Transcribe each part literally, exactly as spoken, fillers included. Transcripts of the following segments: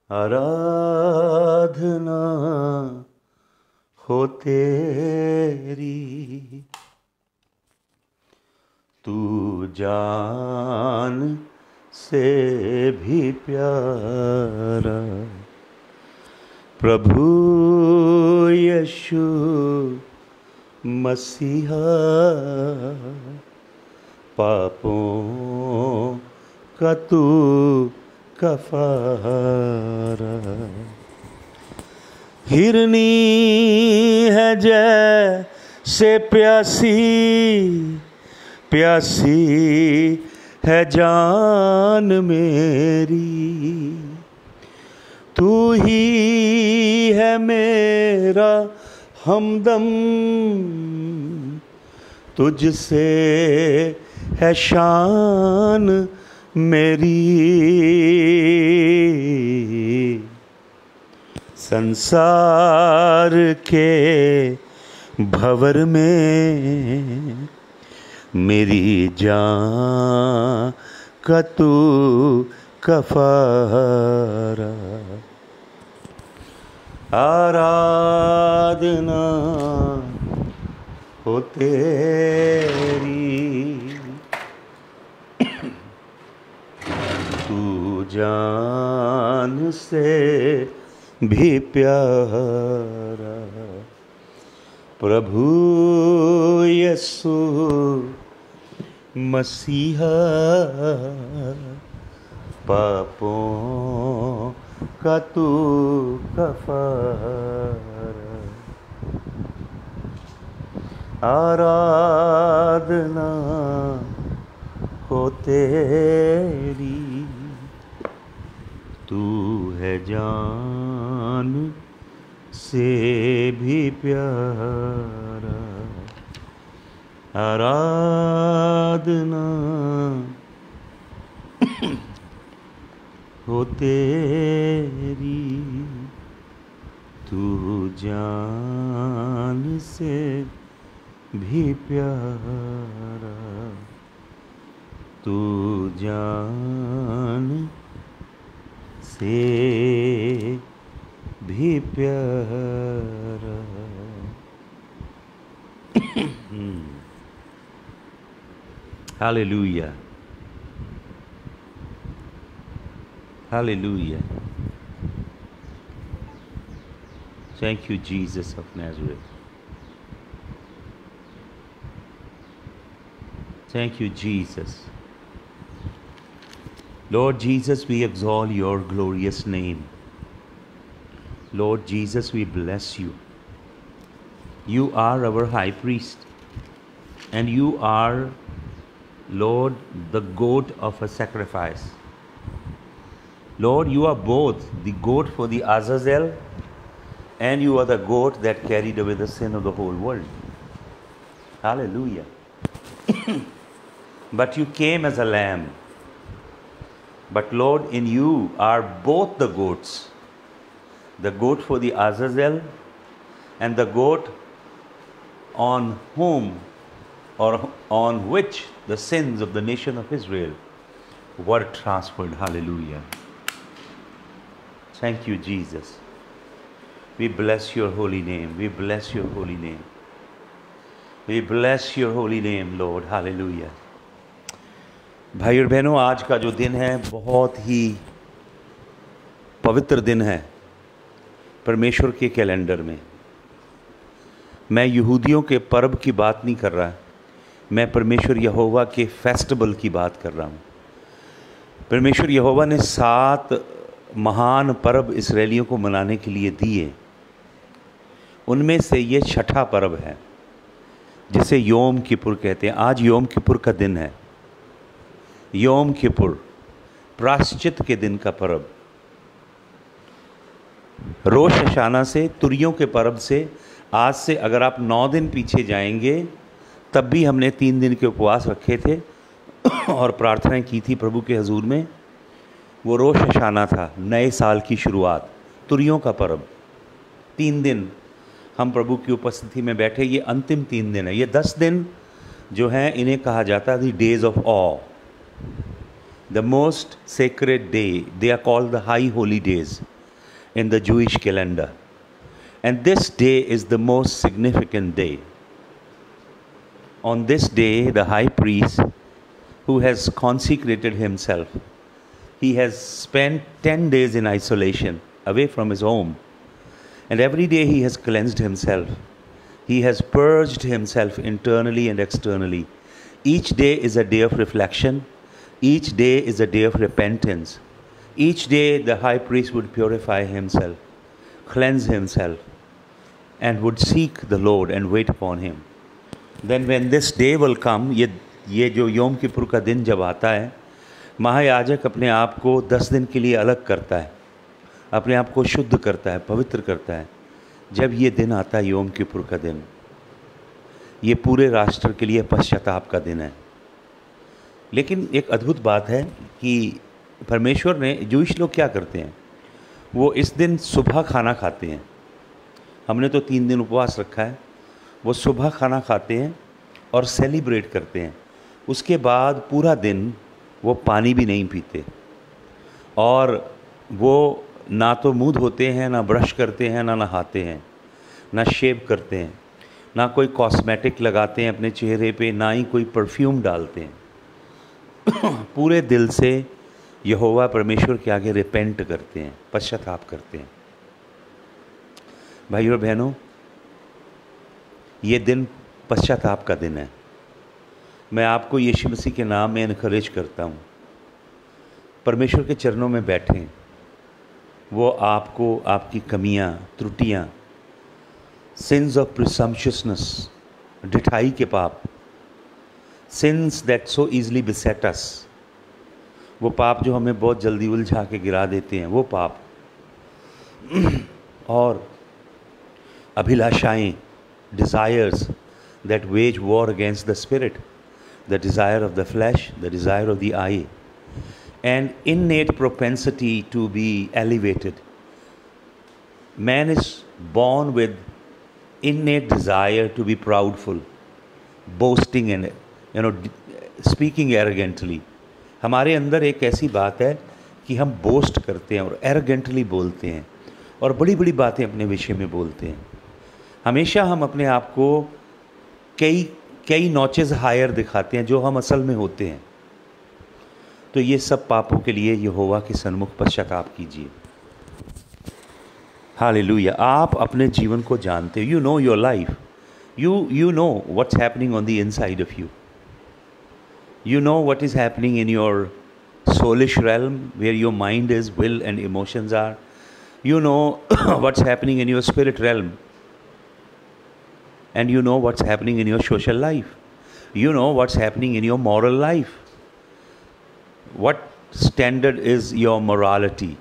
आराधना हो तेरी, तू जान से भी प्यारा, प्रभु यीशु मसीहा, पापों का तू कफारा। हिरनी है जैसे प्यासी, प्यासी है जान मेरी, तू ही है मेरा हमदम, तुझसे है शान मेरी। संसार के भंवर में मेरी जान का तू कफारा। आराधना हो तेरी, तू जान से भी प्यारा, प्रभु यीशु मसीहा, पापों का तू कफारा। आराधना हो तेरी, तू है जान से भी प्यारा। आराधना हो तेरी, तू जान से भी प्यारा, तू जान से भी प्यारा। Hallelujah. Hallelujah. Thank you, Jesus of Nazareth. Thank you, Jesus. Lord Jesus, we exalt your glorious name. Lord Jesus, we bless you. You are our high priest, and you are, Lord, the goat of a sacrifice. Lord, you are both the goat for the Azazel, and you are the goat that carried away the sin of the whole world. Hallelujah. But you came as a lamb. But Lord, in you are both the goats, the goat for the Azazel and the goat on whom or on which the sins of the nation of Israel were transferred. Hallelujah. Thank you, Jesus. We bless your holy name. We bless your holy name. We bless your holy name, Lord. Hallelujah. भाई और बहनों, आज का जो दिन है बहुत ही पवित्र दिन है परमेश्वर के कैलेंडर में। मैं यहूदियों के पर्व की बात नहीं कर रहा, मैं परमेश्वर यहोवा के फेस्टिवल की बात कर रहा हूँ। परमेश्वर यहोवा ने सात महान पर्व इस्राएलियों को मनाने के लिए दिए, उनमें से ये छठा पर्व है जिसे योम किपुर कहते हैं। आज योम किपुर का दिन है। योम किपुर प्रायश्चित के दिन का पर्व। रोश हशाना से, तुरियों के पर्व से आज से अगर आप नौ दिन पीछे जाएंगे, तब भी हमने तीन दिन के उपवास रखे थे और प्रार्थनाएं की थी प्रभु के हजूर में। वो रोश हशाना था, नए साल की शुरुआत, तुरियों का पर्व। तीन दिन हम प्रभु की उपस्थिति में बैठे। ये अंतिम तीन दिन है। ये दस दिन जो हैं इन्हें कहा जाता है the days of awe, the most sacred day. They are called the high holy days. in the Jewish calendar. And this day is the most significant day. On this day, the high priest, who has consecrated himself, he has spent ten days in isolation, away from his home. And every day he has cleansed himself. He has purged himself internally and externally. Each day is a day of reflection. Each day is a day of repentance. Each day the high priest would purify himself, cleanse himself, and would seek the Lord and wait upon him. Then when this day will come, ये ये जो योम Kippur का दिन जब आता है, महायाजक अपने आप को दस दिन के लिए अलग करता है, अपने आप को शुद्ध करता है, पवित्र करता है। जब ये दिन आता है, योम किपुर का दिन, ये पूरे राष्ट्र के लिए पश्चाताप का दिन है। लेकिन एक अद्भुत बात है कि परमेश्वर ने, जूइश लोग क्या करते हैं, वो इस दिन सुबह खाना खाते हैं। हमने तो तीन दिन उपवास रखा है, वो सुबह खाना खाते हैं और सेलिब्रेट करते हैं। उसके बाद पूरा दिन वो पानी भी नहीं पीते, और वो ना तो मुँह धोते हैं, ना ब्रश करते हैं, ना नहाते हैं, ना शेव करते हैं, ना कोई कॉस्मेटिक लगाते हैं अपने चेहरे पे, ना ही कोई परफ्यूम डालते हैं। पूरे दिल से यहोवा परमेश्वर के आगे रिपेंट करते हैं, पश्चाताप करते हैं। भाइयों और बहनों, ये दिन पश्चाताप का दिन है। मैं आपको यीशु मसीह के नाम में एनकरेज करता हूँ, परमेश्वर के चरणों में बैठें। वो आपको आपकी कमियाँ, त्रुटियाँ, सिंस ऑफ प्रिसम्पशसनेस, ढिठाई के पाप, sins that so easily beset us, वो पाप जो हमें बहुत जल्दी उलझा के गिरा देते हैं, वो पाप, और अभिलाषाएँ, desires that wage war against the spirit, the desire of the flesh, the desire of the eye, and innate propensity to be elevated. Man is born with innate desire to be proudful, boasting and, you know, speaking arrogantly. हमारे अंदर एक ऐसी बात है कि हम boast करते हैं और एरोगेंटली बोलते हैं और बड़ी बड़ी बातें अपने विषय में बोलते हैं। हमेशा हम अपने आप को कई कई नॉचेस हायर दिखाते हैं जो हम असल में होते हैं। तो ये सब पापों के लिए यहोवा के सन्मुख पश्चाताप कीजिए। हालेलुया। आप अपने जीवन को जानते हो, you know your life, you you know what's happening on the inside of you, you know what is happening in your soulish realm where your mind is, will and emotions are. You know what's happening in your spirit realm, and you know what's happening in your social life. You know what's happening in your moral life. What standard is your morality?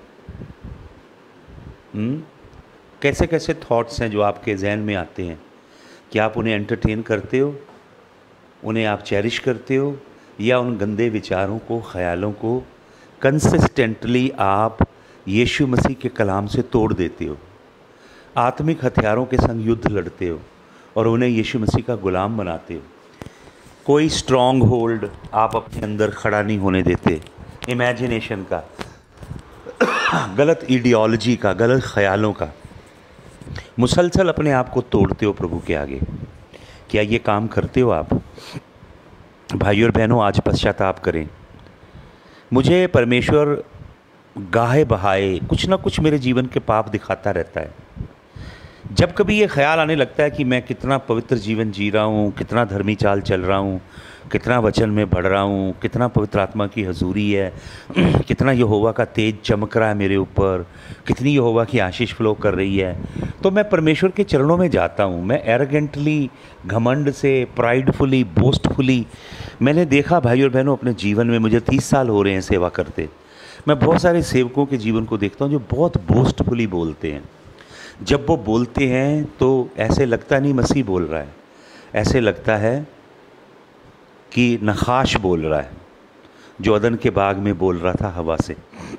hmm? कैसे कैसे thoughts हैं जो आपके जहन में आते हैं? क्या आप उन्हें एंटरटेन करते हो, उन्हें आप चेरिश करते हो, या उन गंदे विचारों को, ख्यालों को कंसिस्टेंटली आप यीशु मसीह के कलाम से तोड़ देते हो, आत्मिक हथियारों के संग युद्ध लड़ते हो और उन्हें यीशु मसीह का गुलाम बनाते हो? कोई स्ट्रॉन्ग होल्ड आप अपने अंदर खड़ा नहीं होने देते, इमेजिनेशन का, गलत आइडियोलॉजी का, गलत ख्यालों का। मुसलसल अपने आप को तोड़ते हो प्रभु के आगे। क्या ये काम करते हो आप? भाइयों और बहनों, आज पश्चाताप करें। मुझे परमेश्वर गाहे बहाए कुछ ना कुछ मेरे जीवन के पाप दिखाता रहता है। जब कभी ये ख्याल आने लगता है कि मैं कितना पवित्र जीवन जी रहा हूँ, कितना धर्मी चाल चल रहा हूँ, कितना वचन में बढ़ रहा हूँ, कितना पवित्र आत्मा की हजूरी है, कितना यहोवा का तेज चमक रहा है मेरे ऊपर, कितनी यहोवा की आशीष फ्लो कर रही है, तो मैं परमेश्वर के चरणों में जाता हूँ। मैं एरोगेंटली, घमंड से, प्राइडफुली, बोस्टफुली, मैंने देखा भाई और बहनों अपने जीवन में, मुझे तीस साल हो रहे हैं सेवा करते, मैं बहुत सारे सेवकों के जीवन को देखता हूँ जो बहुत बोस्टफुली बोलते हैं। जब वो बोलते हैं तो ऐसे लगता नहीं मसीह बोल रहा है, ऐसे लगता है कि नखाश बोल रहा है जो अदन के बाग में बोल रहा था हवा से।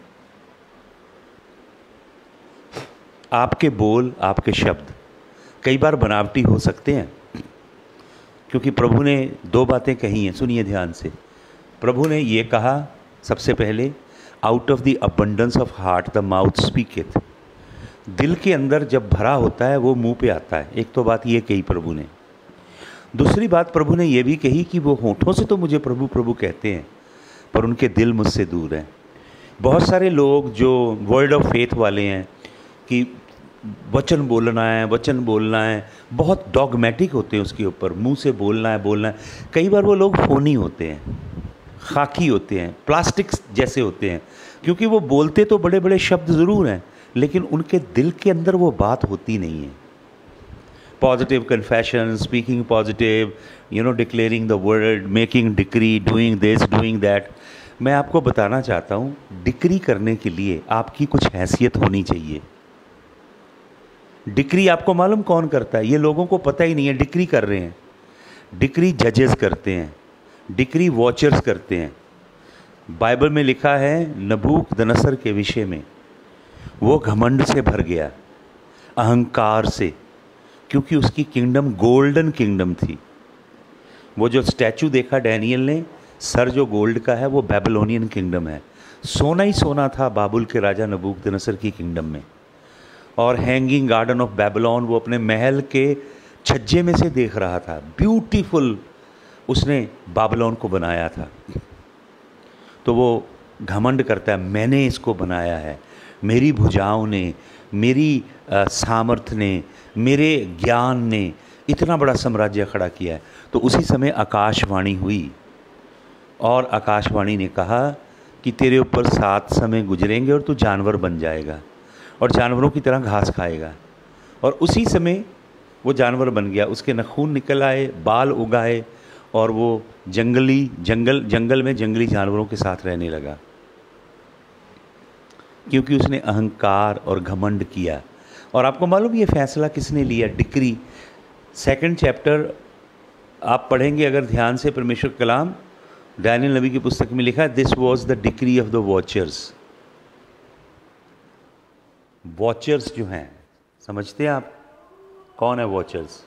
आपके बोल, आपके शब्द कई बार बनावटी हो सकते हैं, क्योंकि प्रभु ने दो बातें कही हैं, सुनिए ध्यान से। प्रभु ने ये कहा सबसे पहले, out of the abundance of heart the mouth speaketh. दिल के अंदर जब भरा होता है वो मुंह पे आता है। एक तो बात ये कही प्रभु ने। दूसरी बात प्रभु ने ये भी कही कि वो होठों से तो मुझे प्रभु प्रभु कहते हैं पर उनके दिल मुझसे दूर हैं। बहुत सारे लोग जो वर्ड ऑफ फेथ वाले हैं कि वचन बोलना है वचन बोलना है, बहुत डॉगमेटिक होते हैं उसके ऊपर, मुंह से बोलना है बोलना है। कई बार वो लोग फोनी होते हैं, खाकी होते हैं, प्लास्टिक जैसे होते हैं, क्योंकि वो बोलते तो बड़े बड़े शब्द ज़रूर हैं लेकिन उनके दिल के अंदर वो बात होती नहीं है। Positive confession, speaking positive, you know, declaring the word, making decree, doing this doing that. मैं आपको बताना चाहता हूँ, डिक्री करने के लिए आपकी कुछ हैसियत होनी चाहिए। डिक्री आपको मालूम कौन करता है? ये लोगों को पता ही नहीं है डिक्री कर रहे हैं। डिक्री जजेस करते हैं, डिक्री वॉचर्स करते हैं। बाइबल में लिखा है नबूकदनस्सर के विषय में, वो घमंड से भर गया, अहंकार से, क्योंकि उसकी किंगडम गोल्डन किंगडम थी। वो जो स्टैचू देखा डैनियल ने, सर जो गोल्ड का है, वो बेबीलोनियन किंगडम है। सोना ही सोना था बाबुल के राजा नबूकदनस्सर की किंगडम में। और हैंगिंग गार्डन ऑफ बेबीलोन वो अपने महल के छज्जे में से देख रहा था। ब्यूटीफुल उसने बाबीलोन को बनाया था। तो वो घमंड करता है, मैंने इसको बनाया है, मेरी भुजाओं ने, मेरी सामर्थ्य ने, मेरे ज्ञान ने इतना बड़ा साम्राज्य खड़ा किया है। तो उसी समय आकाशवाणी हुई और आकाशवाणी ने कहा कि तेरे ऊपर सात समय गुजरेंगे और तू जानवर बन जाएगा और जानवरों की तरह घास खाएगा। और उसी समय वो जानवर बन गया, उसके नखून निकल आए, बाल उगाए और वो जंगली जंगल जंगल में जंगली जानवरों के साथ रहने लगा, क्योंकि उसने अहंकार और घमंड किया। और आपको मालूम ये फैसला किसने लिया? डिक्री। सेकंड चैप्टर आप पढ़ेंगे अगर ध्यान से परमेश्वर कलाम, डैनियल नबी की पुस्तक में लिखा है, this was the decree of the watchers. Watchers जो हैं, समझते हैं आप कौन है वॉचर्स?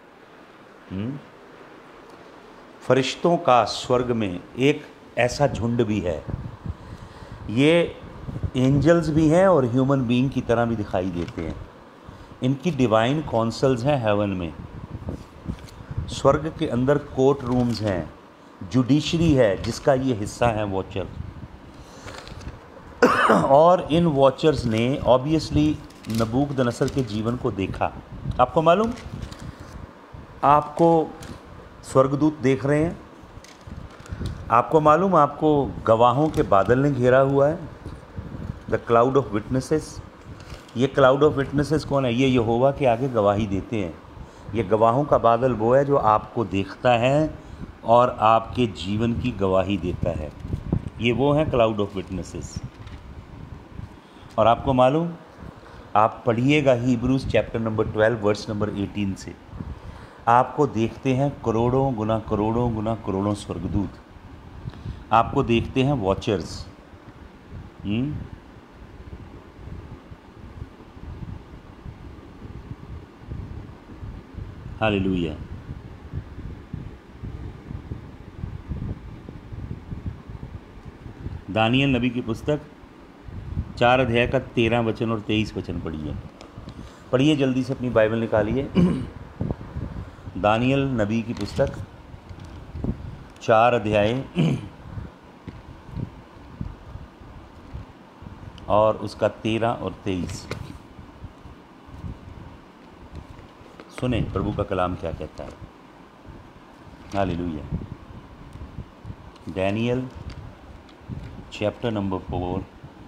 फरिश्तों का स्वर्ग में एक ऐसा झुंड भी है। ये एंजल्स भी हैं और ह्यूमन बीइंग की तरह भी दिखाई देते हैं। इनकी डिवाइन काउंसिल्स हैं हेवन में। स्वर्ग के अंदर कोर्ट रूम्स हैं, जुडिशरी है जिसका ये हिस्सा है वॉचर। और इन वॉचर्स ने ऑब्वियसली नबूकदनस्सर के जीवन को देखा। आपको मालूम, आपको स्वर्गदूत देख रहे हैं, आपको मालूम, आपको गवाहों के बादल ने घेरा हुआ है, द क्लाउड ऑफ विटनेसेस। ये क्लाउड ऑफ विटनेसेस कौन है? ये यहोवा के आगे गवाही देते हैं। ये गवाहों का बादल वो है जो आपको देखता है और आपके जीवन की गवाही देता है। ये वो हैं क्लाउड ऑफ विटनेसेस। और आपको मालूम, आप पढ़िएगा Hebrews chapter number twelve verse number eighteen से, आपको देखते हैं करोड़ों गुना करोड़ों गुना करोड़ों स्वर्गदूत, आपको देखते हैं वॉचर्स। हालेलुया। दानियल नबी की पुस्तक चार अध्याय का तेरह वचन और तेईस वचन पढ़िए। पढ़िए जल्दी से, अपनी बाइबल निकालिए। दानियल नबी की पुस्तक चार अध्याय और उसका तेरह और तेईस। सुने प्रभु का कलाम क्या कहता है। Hallelujah. Daniel chapter number four.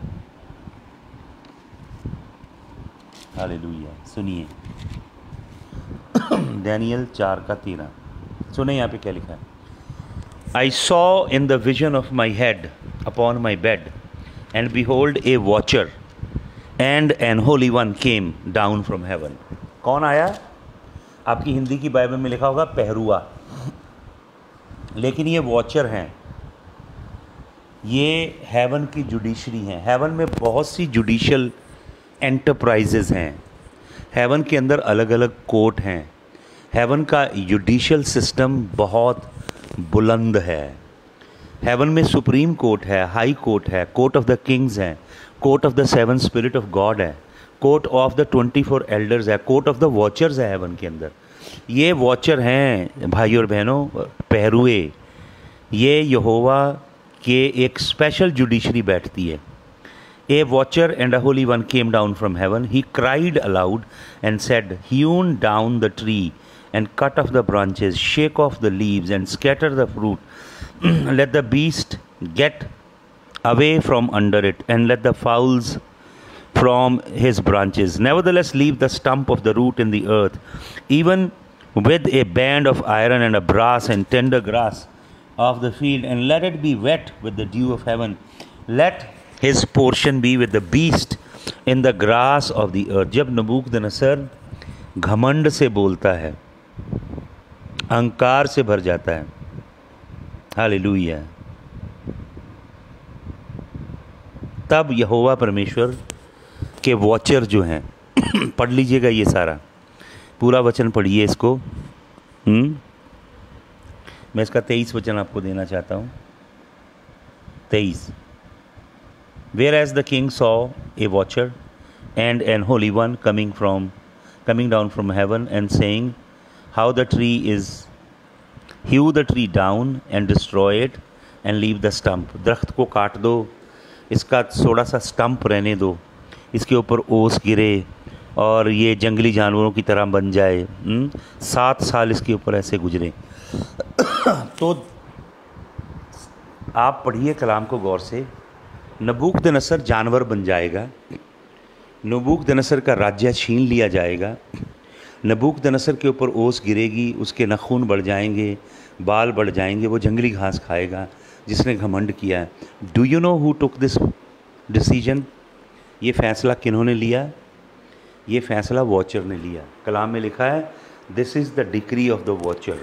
Hallelujah. सुनिए, डैनियल चार का तेरह। सुने यहाँ पे क्या लिखा है। I saw in the vision of my head upon my bed and behold a watcher and an holy one came down from heaven. कौन आया? आपकी हिंदी की बाइबल में लिखा होगा पहरुआ, लेकिन ये वॉचर हैं। ये हेवन की जुडिशरी हैं। हेवन में बहुत सी जुडिशल एंटरप्राइजेज हैं। हेवन के अंदर अलग अलग कोर्ट हैं। हेवन का जुडिशल सिस्टम बहुत बुलंद है। हेवन में सुप्रीम कोर्ट है, हाई कोर्ट है, कोर्ट ऑफ द किंग्स है, court of the seven spirit of God है, court of the twenty four elders है, कोर्ट ऑफ द वॉचर्स है हेवन के अंदर। ये वॉचर हैं भाई और बहनों, पहरुए। ये यहोवा के एक स्पेशल जुडिशरी बैठती है। A watcher and a holy one came down from heaven. He cried aloud and said, hewn down the tree and cut off the branches, shake off the leaves and scatter the fruit. Let the beast get away from under it, and let the fowls from his branches. Nevertheless, leave the stump of the root in the earth, even with a band of iron and a brass and tender grass of the field, and let it be wet with the dew of heaven. Let his portion be with the beast in the grass of the earth. जब नबूकदनेस्सर घमंड से बोलता है, अहंकार से भर जाता है, हालेलुया, तब यहोवा परमेश्वर के वॉचर जो हैं पढ़ लीजिएगा, ये सारा पूरा वचन पढ़िए इसको। हम्म मैं इसका तेईस वचन आपको देना चाहता हूँ। तेईस Whereas the king saw a watcher and an holy one coming from coming down from heaven and saying, how the tree is, hew the tree down and destroy it and leave the stump. दरख्त को काट दो, इसका थोड़ा सा stump रहने दो, इसके ऊपर ओस गिरे और ये जंगली जानवरों की तरह बन जाए। हुँ? सात साल इसके ऊपर ऐसे गुजरे। तो आप पढ़िए कलाम को गौर से। नबूकदनेस्सर जानवर बन जाएगा, नबूकदनेस्सर का राज्य छीन लिया जाएगा, नबूकदनेस्सर के ऊपर ओस गिरेगी, उसके नाखून बढ़ जाएंगे, बाल बढ़ जाएंगे, वो जंगली घास खाएगा जिसने घमंड किया है। Do you know who took this decision? ये फैसला किन्होंने लिया? ये फैसला वॉचर ने लिया। कलाम में लिखा है, this is the decree of the watcher.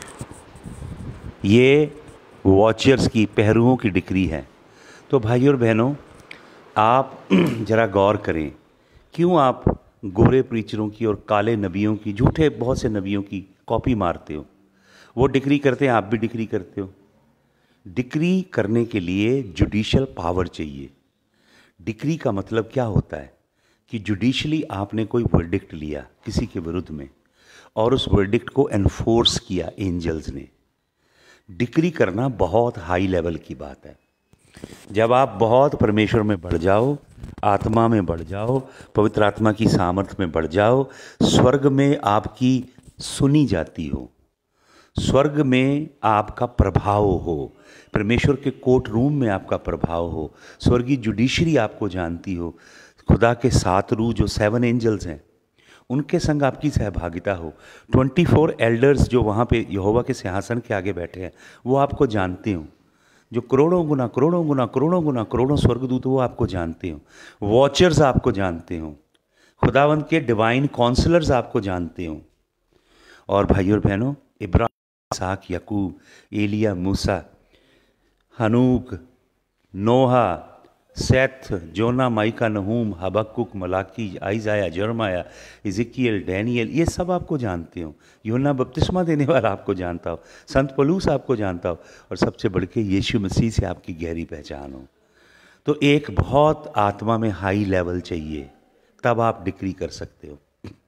ये वॉचर्स की, पहरुओं की डिक्री है। तो भाइयों और बहनों, आप ज़रा गौर करें, क्यों आप गोरे प्रीचरों की और काले नबियों की, झूठे बहुत से नबियों की कॉपी मारते हो? वो डिक्री करते हैं, आप भी डिक्री करते हो। डिक्री करने के लिए जुडिशल पावर चाहिए। डिक्री का मतलब क्या होता है कि जुडिशली आपने कोई वर्डिक्ट लिया किसी के विरुद्ध में और उस वर्डिक्ट को एनफोर्स किया एंजल्स ने। डिक्री करना बहुत हाई लेवल की बात है। जब आप बहुत परमेश्वर में बढ़ जाओ, आत्मा में बढ़ जाओ, पवित्र आत्मा की सामर्थ में बढ़ जाओ, स्वर्ग में आपकी सुनी जाती हो, स्वर्ग में आपका प्रभाव हो, परमेश्वर के कोर्ट रूम में आपका प्रभाव हो, स्वर्गीय जुडिशरी आपको जानती हो, खुदा के सात रूह जो सेवन एंजल्स हैं उनके संग आपकी सहभागिता हो, ट्वेंटी फोर एल्डर्स जो वहाँ पे यहोवा के सिंहासन के आगे बैठे हैं वो आपको जानते हो, जो करोड़ों गुना करोड़ों गुना करोड़ों गुना करोड़ों स्वर्गदूत वो आपको जानते हो, वॉचर्स आपको जानते हो, खुदावंत के डिवाइन काउंसलर्स आपको जानते हो। और भाइयों और बहनों, इब्राहिम, इसहाक, याकूब, एलिया, मूसा, हनूक, Noah, Seth, Jonah, Micah, Nahum, Habakkuk, Malachi, Isaiah, Jeremiah, Ezekiel, Daniel, ये सब आपको जानते हो। यूहन्ना बपतिस्मा देने वाला आपको जानता हो, संत पौलुस आपको जानता हो, और सबसे बढ़ के यीशु मसीह से आपकी गहरी पहचान हो। तो एक बहुत आत्मा में हाई लेवल चाहिए, तब आप डिक्री कर सकते हो।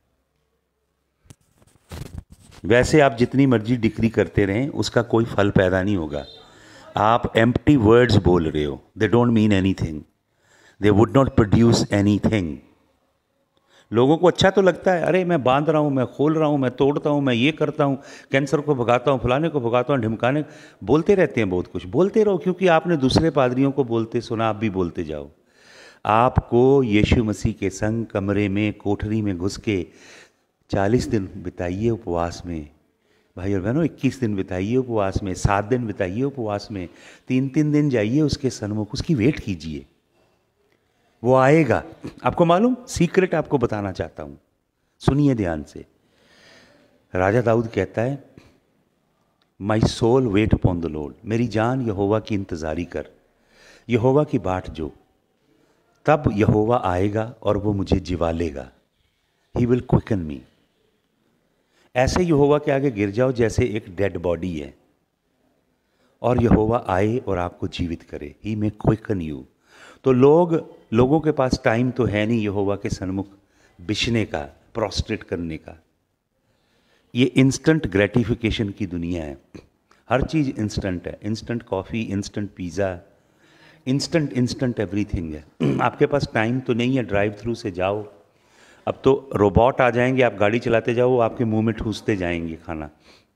वैसे आप जितनी मर्जी डिक्री करते रहें उसका कोई फल पैदा नहीं होगा। आप एम्प्टी वर्ड्स बोल रहे हो, they don't mean anything, they would not produce anything. लोगों को अच्छा तो लगता है, अरे मैं बांध रहा हूँ, मैं खोल रहा हूँ, मैं तोड़ता हूँ, मैं ये करता हूँ, कैंसर को भगाता हूँ, फलाने को भगाता हूँ, ढिमकाने, बोलते रहते हैं बहुत कुछ। बोलते रहो, क्योंकि आपने दूसरे पादरियों को बोलते सुना, आप भी बोलते जाओ। आपको यीशु मसीह के संग कमरे में, कोठरी में घुस के चालीस दिन बिताइए उपवास में। भाई और बहनों, इक्कीस दिन बिताइए उपवास में, सात दिन बिताइए उपवास में, तीन तीन दिन जाइए उसके सन्मुख, उसकी वेट कीजिए, वो आएगा। आपको मालूम, सीक्रेट आपको बताना चाहता हूँ, सुनिए ध्यान से। राजा दाऊद कहता है, my soul wait upon the Lord, मेरी जान यहोवा की इंतज़ारी कर, यहोवा की बाट जो, तब यहोवा आएगा और वो मुझे जिवा लेगा। He will quicken me. ऐसे यहोवा के आगे गिर जाओ जैसे एक डेड बॉडी है, और यहोवा आए और आपको जीवित करे। He may quicken you. तो लोग लोगों के पास टाइम तो है नहीं यहोवा के सन्मुख बिछने का, प्रोस्ट्रेट करने का। ये इंस्टेंट ग्रेटिफिकेशन की दुनिया है, हर चीज़ इंस्टेंट है, instant coffee, instant pizza, instant instant everything है। आपके पास टाइम तो नहीं है ड्राइव थ्रू से जाओ, अब तो रोबोट आ जाएंगे, आप गाड़ी चलाते जाओ, वो आपके मुंह में ठूसते जाएंगे खाना।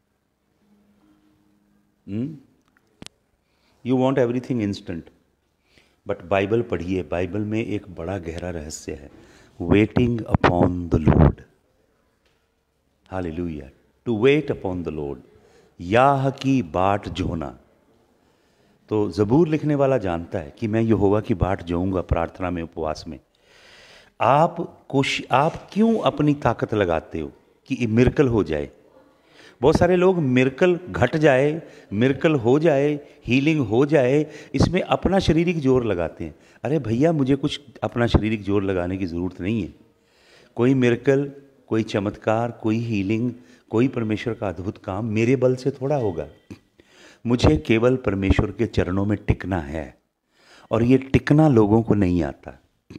You want everything instant, but Bible पढ़िए, बाइबल में एक बड़ा गहरा रहस्य है, waiting upon the Lord. Hallelujah, to wait upon the Lord, याह की बाट जोना। तो ज़बूर लिखने वाला जानता है कि मैं यहोवा की बाट जोऊंगा प्रार्थना में, उपवास में। आप कोशिश, आप क्यों अपनी ताकत लगाते हो कि मिरेकल हो जाए? बहुत सारे लोग मिरेकल घट जाए, मिरेकल हो जाए, हीलिंग हो जाए, इसमें अपना शारीरिक जोर लगाते हैं। अरे भैया, मुझे कुछ अपना शारीरिक जोर लगाने की ज़रूरत नहीं है। कोई मिरेकल, कोई चमत्कार, कोई हीलिंग, कोई परमेश्वर का अद्भुत काम मेरे बल से थोड़ा होगा। मुझे केवल परमेश्वर के चरणों में टिकना है, और ये टिकना लोगों को नहीं आता।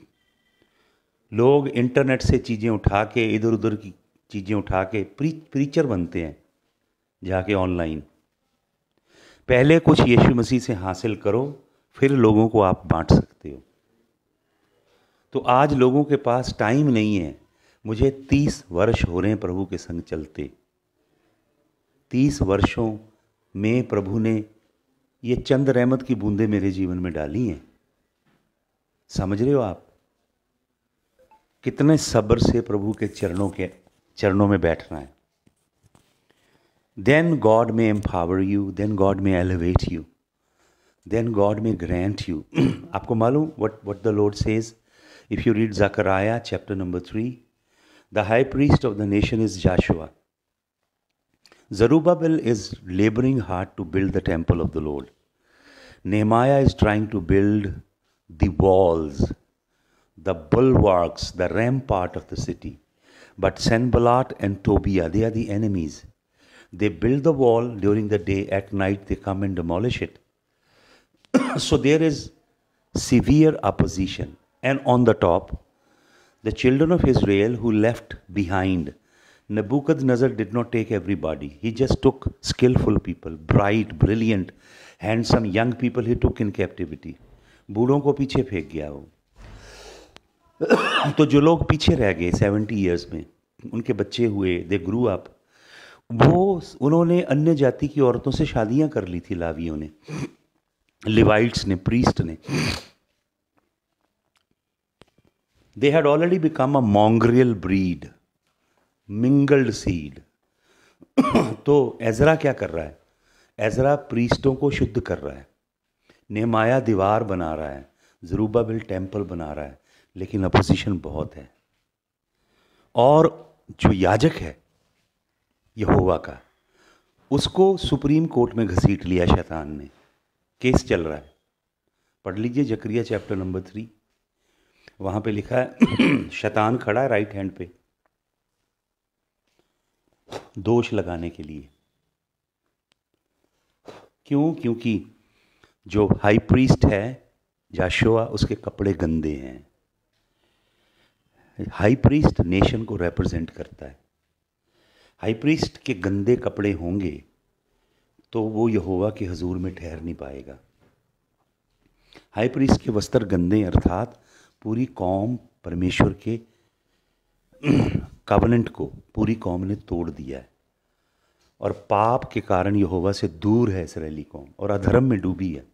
लोग इंटरनेट से चीज़ें उठा के, इधर उधर की चीज़ें उठा के प्री प्रीचर बनते हैं जाके ऑनलाइन। पहले कुछ यीशु मसीह से हासिल करो, फिर लोगों को आप बांट सकते हो। तो आज लोगों के पास टाइम नहीं है। मुझे तीस वर्ष हो रहे हैं प्रभु के संग चलते। तीस वर्षों में प्रभु ने ये चंद रहमत की बूंदें मेरे जीवन में डाली हैं। समझ रहे हो आप कितने सब्र से प्रभु के चरणों के चरणों में बैठना है। Then God may empower you, then God may elevate you, then God may grant you. आपको मालूम what what the Lord says if you read Zechariah chapter number three, the high priest of the nation is Joshua. Zerubbabel is laboring hard to build the temple of the Lord. Nehemiah is trying to build the walls, the bulwarks, the rampart of the city. But Sanballat and Tobiah, they are the enemies. They build the wall during the day, at night they come and demolish it. So there is severe opposition. And on the top, the children of Israel who left behind, Nebuchadnezzar did not take everybody. He just took skillful people, bright, brilliant, handsome young people he took in captivity. बूढ़ों को पीछे फेंक गया वो। तो जो लोग पीछे रह गए सेवेंटी ईयर्स में, उनके बच्चे हुए, दे ग्रू अप, वो उन्होंने अन्य जाति की औरतों से शादियां कर ली थी, लावियों ने, लिवाइट्स ने, प्रीस्ट ने। They had already become a mongrel breed, mingled seed. तो एजरा क्या कर रहा है? एजरा प्रीस्टों को शुद्ध कर रहा है, नेहमाया दीवार बना रहा है, ज़रूब्बाबिल टेम्पल बना रहा है, लेकिन अपोजिशन बहुत है। और जो याजक है यहोवा का, उसको सुप्रीम कोर्ट में घसीट लिया शैतान ने, केस चल रहा है। पढ़ लीजिए जकरिया चैप्टर नंबर थ्री, वहाँ पे लिखा है शैतान खड़ा है राइट हैंड पे दोष लगाने के लिए। क्यों? क्योंकि जो हाई प्रीस्ट है जाशुआ, उसके कपड़े गंदे हैं। हाई प्रीस्ट नेशन को रिप्रेजेंट करता है। हाई प्रीस्ट के गंदे कपड़े होंगे तो वो यहोवा के हजूर में ठहर नहीं पाएगा। हाई प्रीस्ट के वस्त्र गंदे, अर्थात पूरी कौम परमेश्वर के कवनेंट को पूरी कौम ने तोड़ दिया है, और पाप के कारण यहोवा से दूर है इस्राएली कौम, और अधर्म में डूबी है।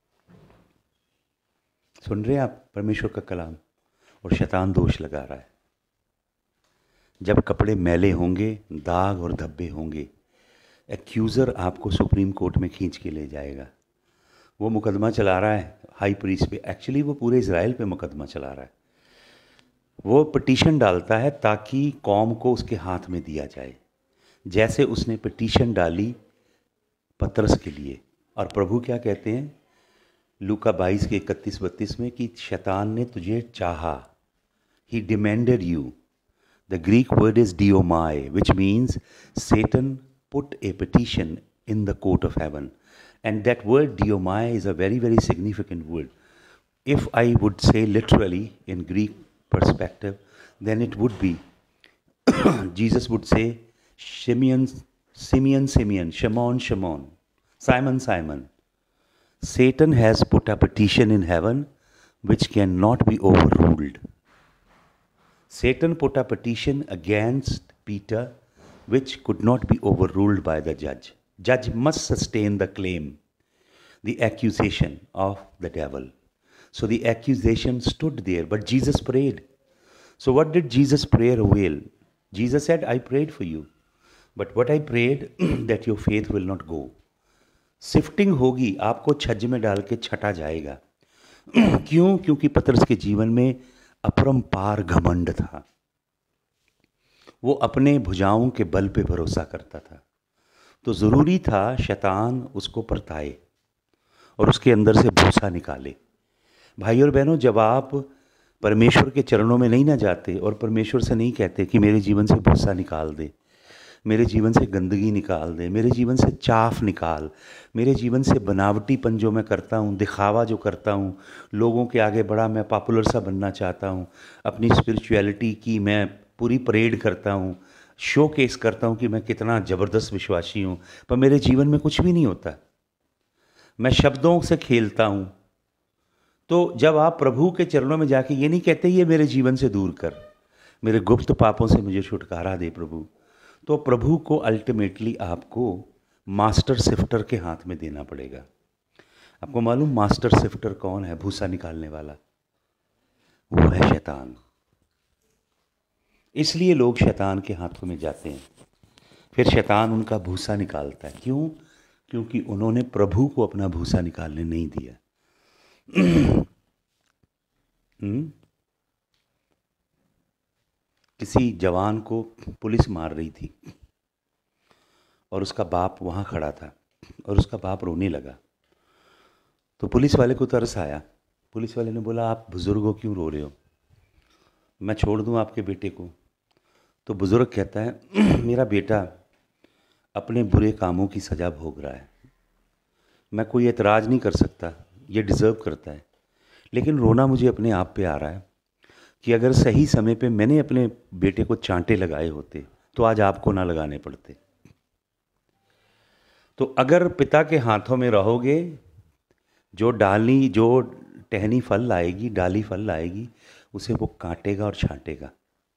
सुन रहे हैं आप परमेश्वर का कलाम? और शैतान दोष लगा रहा है। जब कपड़े मैले होंगे, दाग और धब्बे होंगे, एक्यूज़र आपको सुप्रीम कोर्ट में खींच के ले जाएगा। वो मुकदमा चला रहा है हाई प्रीस्ट पे, एक्चुअली वो पूरे इज़राइल पे मुकदमा चला रहा है। वो पिटीशन डालता है ताकि कौम को उसके हाथ में दिया जाए, जैसे उसने पिटीशन डाली पतरस के लिए। और प्रभु क्या कहते हैं लूका बाईस के इकतीस बत्तीस में कि शैतान ने तुझे चाहा, he demanded you. The Greek word is डियोमाई, which means Satan put a petition in the court of heaven. And that word diomai is a very, very significant word. If I would say literally in Greek perspective, then it would be, Jesus would say, Simeon, Simeon, Simeon, Shimon, Shimon, Simon, Simon, Satan has put a petition in heaven which cannot be overruled. Satan put a petition against Peter which could not be overruled by the judge. Judge must sustain the claim, the accusation of the devil. So the accusation stood there, but Jesus prayed. So what did Jesus' prayer avail? Jesus said, I prayed for you, but what I prayed that your faith will not go. Sifting होगी, आपको छज्ज में डाल के छटा जाएगा। क्यों? क्योंकि पतरस के जीवन में अपरंपार घमंड था। वो अपने भुजाओं के बल पे भरोसा करता था, तो ज़रूरी था शैतान उसको परताए और उसके अंदर से भूसा निकाले। भाई और बहनों, जब आप परमेश्वर के चरणों में नहीं ना जाते और परमेश्वर से नहीं कहते कि मेरे जीवन से भूसा निकाल दे, मेरे जीवन से गंदगी निकाल दे, मेरे जीवन से चाफ निकाल, मेरे जीवन से बनावटीपन जो मैं करता हूँ, दिखावा जो करता हूँ, लोगों के आगे बड़ा मैं पॉपुलर सा बनना चाहता हूँ, अपनी स्पिरिचुअलिटी की मैं पूरी परेड करता हूँ, शो केस करता हूँ कि मैं कितना ज़बरदस्त विश्वासी हूँ, पर मेरे जीवन में कुछ भी नहीं होता। मैं शब्दों से खेलता हूँ। तो जब आप प्रभु के चरणों में जाके ये नहीं कहते ये मेरे जीवन से दूर कर, मेरे गुप्त पापों से मुझे छुटकारा दे प्रभु, तो प्रभु को अल्टीमेटली आपको मास्टर सिफ्टर के हाथ में देना पड़ेगा। आपको मालूम मास्टर सिफ्टर कौन है? भूसा निकालने वाला, वो है शैतान। इसलिए लोग शैतान के हाथों में जाते हैं, फिर शैतान उनका भूसा निकालता है। क्यों? क्योंकि उन्होंने प्रभु को अपना भूसा निकालने नहीं दिया। किसी जवान को पुलिस मार रही थी और उसका बाप वहाँ खड़ा था और उसका बाप रोने लगा, तो पुलिस वाले को तरस आया। पुलिस वाले ने बोला, आप बुज़ुर्ग हो, क्यों रो रहे हो? मैं छोड़ दूँ आपके बेटे को? तो बुज़ुर्ग कहता है, मेरा बेटा अपने बुरे कामों की सज़ा भोग रहा है, मैं कोई एतराज़ नहीं कर सकता, ये डिज़र्व करता है, लेकिन रोना मुझे अपने आप पे आ रहा है कि अगर सही समय पे मैंने अपने बेटे को चांटे लगाए होते तो आज आपको ना लगाने पड़ते। तो अगर पिता के हाथों में रहोगे, जो डाली जो टहनी फल लाएगी, डाली फल लाएगी, उसे वो काटेगा और छांटेगा।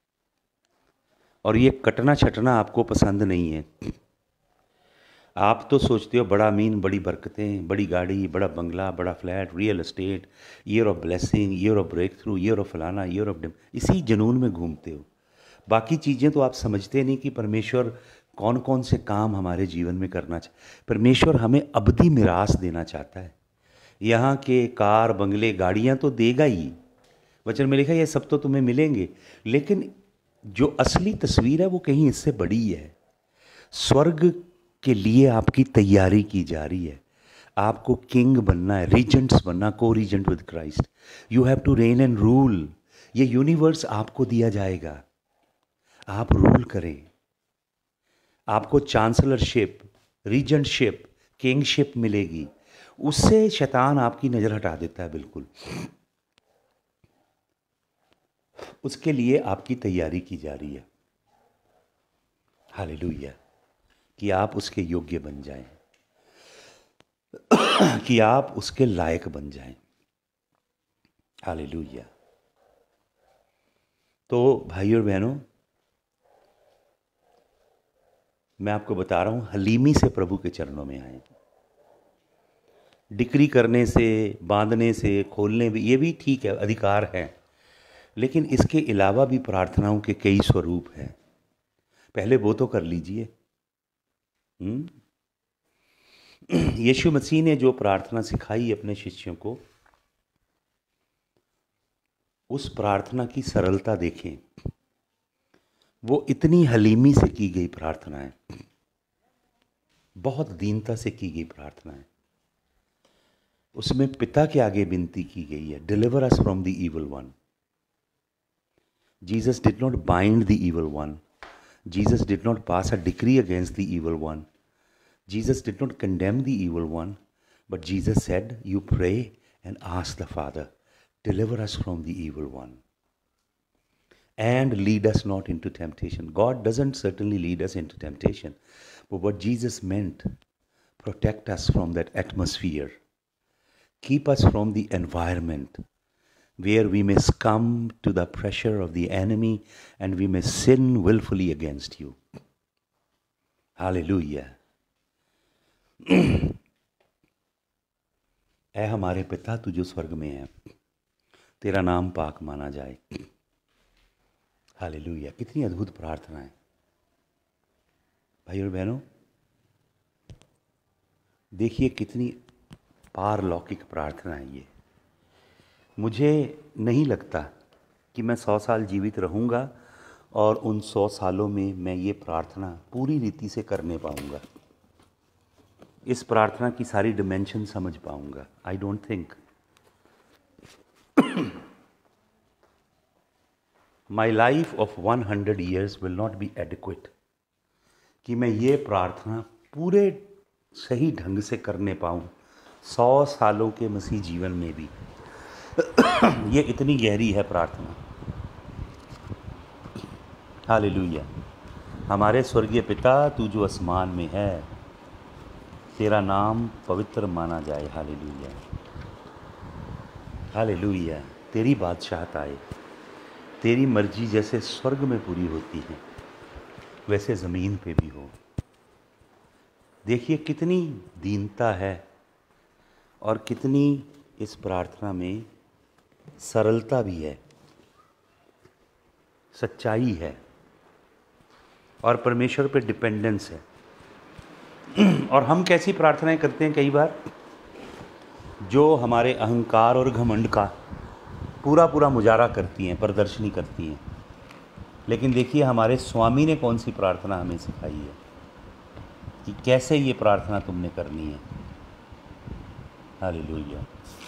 और ये कटना छटना आपको पसंद नहीं है। आप तो सोचते हो बड़ा अमीन, बड़ी बरकतें, बड़ी गाड़ी, बड़ा बंगला, बड़ा flat, real estate, year of blessing, year of breakthrough, year of फलाना, ईयर ऑफ डिम, इसी जुनून में घूमते हो। बाकी चीज़ें तो आप समझते नहीं कि परमेश्वर कौन कौन से काम हमारे जीवन में करना चाहिए। परमेश्वर हमें अबदी मिरास देना चाहता है। यहाँ के कार, बंगले, गाड़ियाँ तो देगा ही, वचन में लिखा है ये सब तो तुम्हें मिलेंगे, लेकिन जो असली तस्वीर है वो कहीं इससे बड़ी है। स्वर्ग के लिए आपकी तैयारी की जा रही है। आपको किंग बनना है, रीजेंट्स बनना, co regent with Christ. You have to reign and rule. ये यूनिवर्स आपको दिया जाएगा, आप रूल करें। आपको चांसलरशिप, रीजेंटशिप, किंगशिप मिलेगी। उससे शैतान आपकी नज़र हटा देता है बिल्कुल। उसके लिए आपकी तैयारी की जा रही है। हालेलुया। कि आप उसके योग्य बन जाएं, कि आप उसके लायक बन जाएं। हालेलुया। तो भाइयों और बहनों, मैं आपको बता रहा हूं, हलीमी से प्रभु के चरणों में आए। डिक्री करने से, बांधने से, खोलने भी, ये भी ठीक है, अधिकार है, लेकिन इसके अलावा भी प्रार्थनाओं के कई स्वरूप हैं। पहले वो तो कर लीजिए। यीशु मसीह ने जो प्रार्थना सिखाई अपने शिष्यों को, उस प्रार्थना की सरलता देखें। वो इतनी हलीमी से की गई प्रार्थना है, बहुत दीनता से की गई प्रार्थना है। उसमें पिता के आगे विनती की गई है, deliver us from the evil one. Jesus did not bind the evil one. Jesus did not pass a decree against the evil one. Jesus did not condemn the evil one, but Jesus said, you pray and ask the Father, deliver us from the evil one. and lead us not into temptation. God doesn't certainly lead us into temptation, but what Jesus meant, protect us from that atmosphere, keep us from the environment where we may succumb to the pressure of the enemy and we may sin willfully against you. Hallelujah. ऐ हमारे पिता तू जो स्वर्ग में है, तेरा नाम पाक माना जाए। हालेलुया। कितनी अद्भुत प्रार्थना है भाई और बहनों। देखिए कितनी पारलौकिक प्रार्थना है ये। मुझे नहीं लगता कि मैं सौ साल जीवित रहूँगा और उन सौ सालों में मैं ये प्रार्थना पूरी रीति से करने पाऊँगा, इस प्रार्थना की सारी डिमेंशन समझ पाऊँगा। I don't think. My life of one hundred years will not be adequate कि मैं ये प्रार्थना पूरे सही ढंग से करने पाऊँ सौ सालों के मसीह जीवन में भी। ये इतनी गहरी है प्रार्थना। हालेलुया। हमारे स्वर्गीय पिता तू जो आसमान में है, तेरा नाम पवित्र माना जाए। हालेलुया। हालेलुया। तेरी बादशाहत आए, तेरी मर्जी जैसे स्वर्ग में पूरी होती है वैसे ज़मीन पे भी हो। देखिए कितनी दीनता है और कितनी इस प्रार्थना में सरलता भी है, सच्चाई है और परमेश्वर पे डिपेंडेंस है। और हम कैसी प्रार्थनाएं करते हैं कई बार, जो हमारे अहंकार और घमंड का पूरा पूरा मुजारा करती हैं, प्रदर्शनी करती हैं। लेकिन देखिए हमारे स्वामी ने कौन सी प्रार्थना हमें सिखाई है कि कैसे ये प्रार्थना तुमने करनी है। Hallelujah.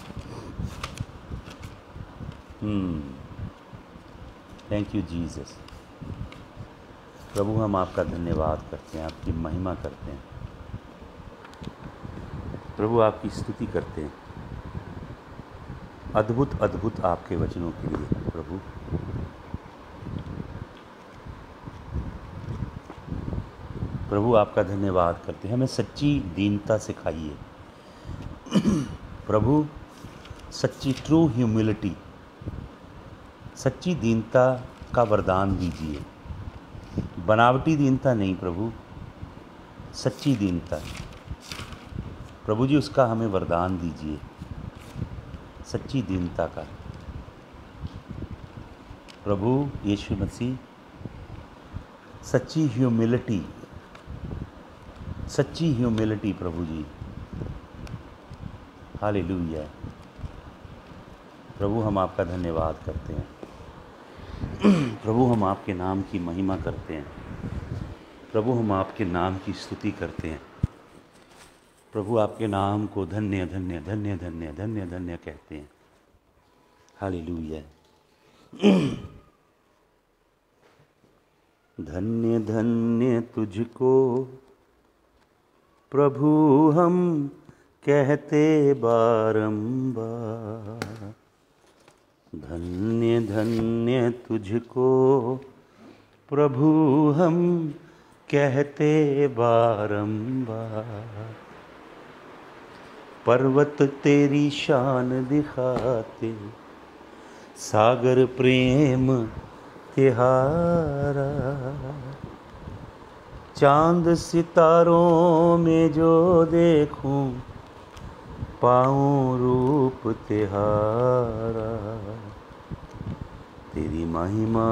Hmm thank you Jesus. प्रभु हम आपका धन्यवाद करते हैं, आपकी महिमा करते हैं प्रभु, आपकी स्तुति करते हैं अद्भुत अद्भुत आपके वचनों के लिए। प्रभु प्रभु आपका धन्यवाद करते हैं। हमें सच्ची दीनता सिखाइए प्रभु, सच्ची ट्रू ह्यूमिलिटी, सच्ची दीनता का वरदान दीजिए। बनावटी दीनता नहीं प्रभु, सच्ची दीनता प्रभु जी, उसका हमें वरदान दीजिए, सच्ची दीनता का। प्रभु यीशु मसीह, सच्ची ह्यूमिलिटी, सच्ची ह्यूमिलिटी प्रभु जी। हालेलुया। प्रभु हम आपका धन्यवाद करते हैं प्रभु, हम आपके नाम की महिमा करते हैं प्रभु, हम आपके नाम की स्तुति करते हैं प्रभु, आपके नाम को धन्य धन्य धन्य धन्य धन्य धन्य कहते हैं। हालेलुया। धन्य धन्य तुझको प्रभु हम कहते बारंबार, धन्य धन्य तुझको प्रभु हम कहते बारंबार। पर्वत तेरी शान दिखाते, सागर प्रेम तिहारा, चांद सितारों में जो देखूं पाऊं रूप तिहारा। तेरी महिमा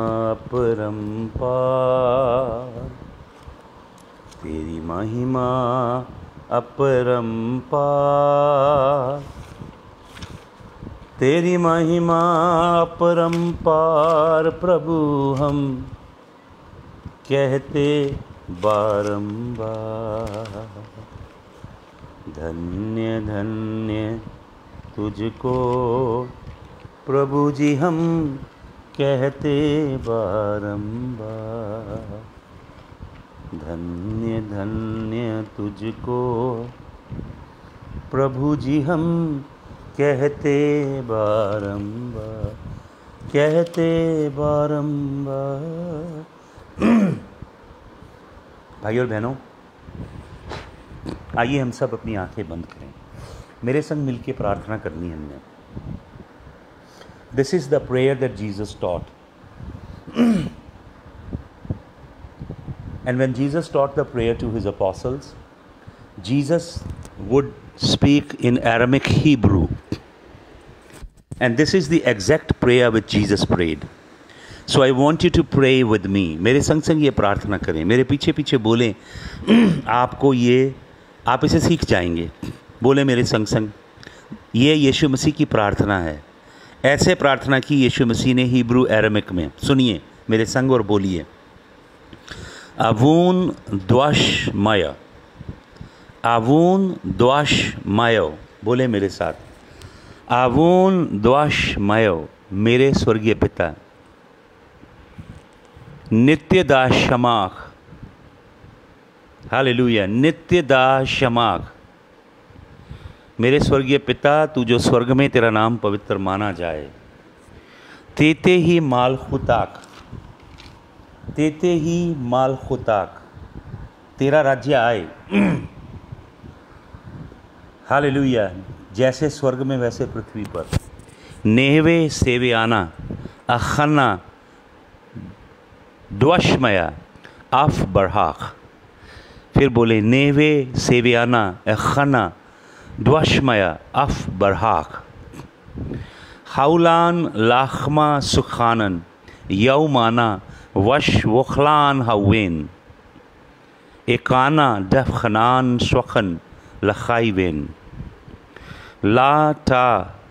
अपरंपार, तेरी महिमा अपरंपार, तेरी महिमा अपरंपार प्रभु हम कहते बारंबार। धन्य धन्य तुझको प्रभु जी हम कहते बारंबार। धन्य धन्य तुझको प्रभु जी हम कहते बारंबार। कहते बारंबार। भाई और बहनों, आइए हम सब अपनी आंखें बंद करें। मेरे संग मिलके प्रार्थना करनी है हमने। This is the prayer that Jesus taught, and when Jesus taught the prayer to his apostles, Jesus would speak in Aramaic Hebrew, and this is the exact prayer which Jesus prayed. So I want you to pray with me. मेरे संग संग ये प्रार्थना करें, मेरे पीछे पीछे बोलें। आपको ये, आप इसे सीख जाएंगे। बोले मेरे संग संग, ये यीशु मसीह की प्रार्थना है। ऐसे प्रार्थना की यीशु मसीह ने हिब्रू एरामिक में। सुनिए मेरे संग और बोलिए, अवून द्वाश माया, अवून द्वाश मायो। बोले मेरे साथ, अवून द्वाश मायो। मेरे स्वर्गीय पिता, नित्य दाशमाक, हालेलुया, नित्य दाशमाक। मेरे स्वर्गीय पिता, तू जो स्वर्ग में तेरा नाम पवित्र माना जाए। तेते ही मालखुताक, तेते ही मालखुताक, तेरा राज्य आए। हालेलुया, जैसे स्वर्ग में वैसे पृथ्वी पर। नेहवे सेवे आना अखना द्वशमया आफ बरहाक। फिर बोले, नेहवे सेवे आना अखना द्वशमया आफ बरहाक। हाउलान लाखमा सुखानन यौमाना वश वखलान हवेन। एकाना दफखनान स्वखन लखाइवेन। ला ता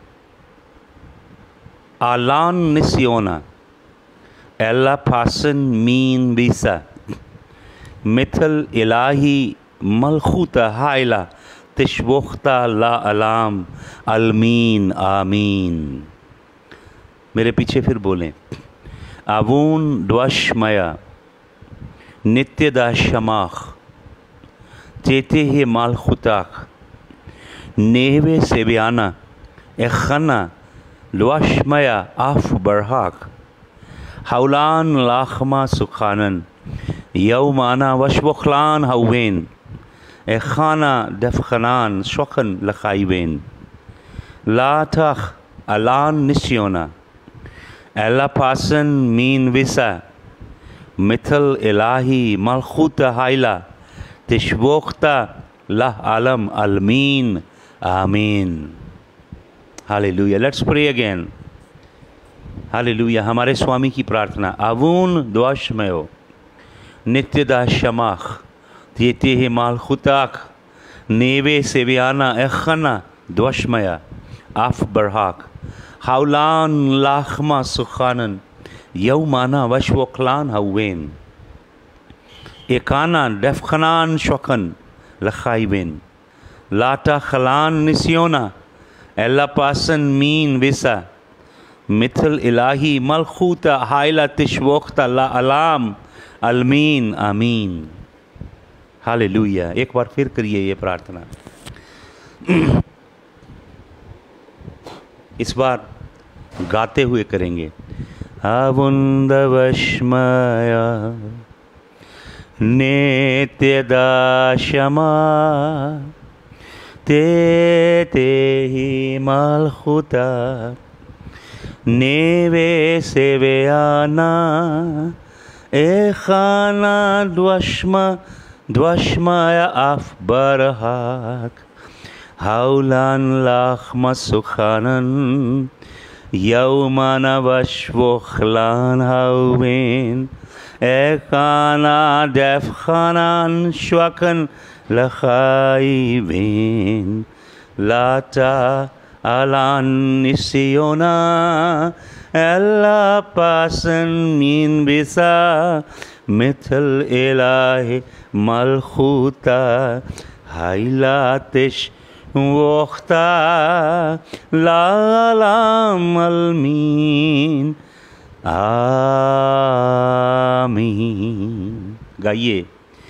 आलान निस्योना एला पासन मीन बीसा। मिथल इलाही मलखूता हाइला तिशवख्ता ला अलाम अलमीन आमीन। मेरे पीछे फिर बोलें, अवून द्वशमया नित्य दाशमाख। चेते हे मालखुताक। नेहवे सेवियाना एखना द्वशमया आफ बरहाक। हाउलान लाखमा सुखानन यौमाना वशवखलान हवेन। एखाना दफखनान शखन लखाइवेन। लातख अलान निस्योना एला पासन मीन विसा। मिथल इलाही मलखूता हाइला तिशवख्ता लाह आलम अलमीन आमीन। Hallelujah. Let's pray again. Hallelujah. हमारे स्वामी की प्रार्थना, अवून द्वशमयो नित्य दाशमाख। तेते हे मालखुताक। नेवे सेवियाना एखना द्वशमया आफ बरहाक। हाउलान लाखमा सुखानन यौमाना वशवखलान हवेन। एकाना दफखनान शखन लखाइवेन। लाटा खलान निस्योना एला पासन मीन विसा। मिथल इलाही मलखूता हाइला तिशवख्ता ला अलाम अलमीन आमीन। हालेलुया। एक बार फिर करिए ये प्रार्थना। इस बार गाते हुए करेंगे। अवुंदवश्मया नित्य दाशमा। तेते ही मालखुता। नेवे सेवेयाना एखाना द्वशमा द्वशमाया आफ बरहाक। हाउलान लाखमा सुखानन यौमाना वशवखलान हवेन। एकाना दफखनान शवकन लखाइवेन। लाता अलान निस्योना एला पासन मीन बिसा। मिथल इलाहे मलखूता हाइला तिश वख्ता लालाम अलमीन आमीन। गाइए।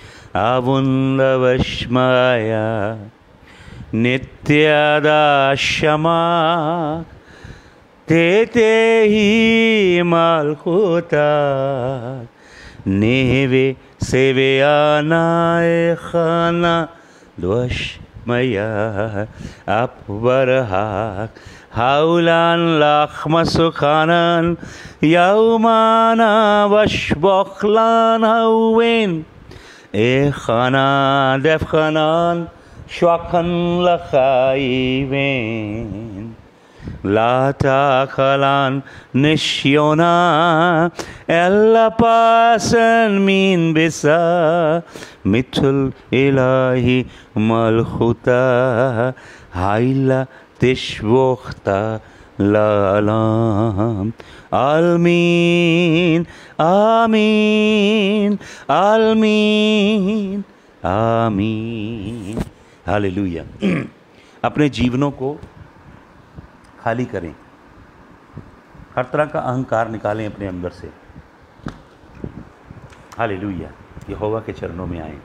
अवुंदवश्मया नित्यदाशमा। Tetehi malchuta neve seveana echana dosh maya apvarahak haulan lach masukhanan yaumana vashbochlan hauwen echana defchanan shwakhan lachayven Lata kalan nishyona ella pasan min bisa mitul ilahi malchuta haila tishvochta lalam almin amin almin amin hallelujah. अपने जीवनों को खाली करें, हर तरह का अहंकार निकालें अपने अंदर से। हालेलुया। यहोवा के चरणों में आएं।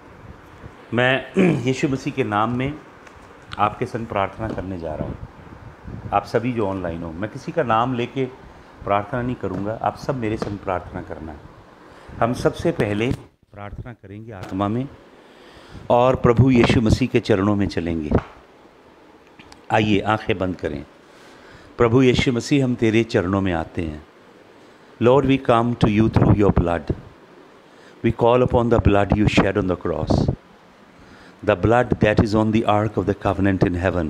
मैं यीशु मसीह के नाम में आपके संग प्रार्थना करने जा रहा हूँ। आप सभी जो ऑनलाइन हो, मैं किसी का नाम लेके प्रार्थना नहीं करूँगा, आप सब मेरे संग प्रार्थना करना है। हम सबसे पहले प्रार्थना करेंगे आत्मा में और प्रभु यीशु मसीह के चरणों में चलेंगे। आइए आंखें बंद करें। प्रभु यीशु मसीह, हम तेरे चरणों में आते हैं। Lord, we come to you through your blood. We call upon the blood you shed on the cross, the blood that is on the ark of the covenant in heaven,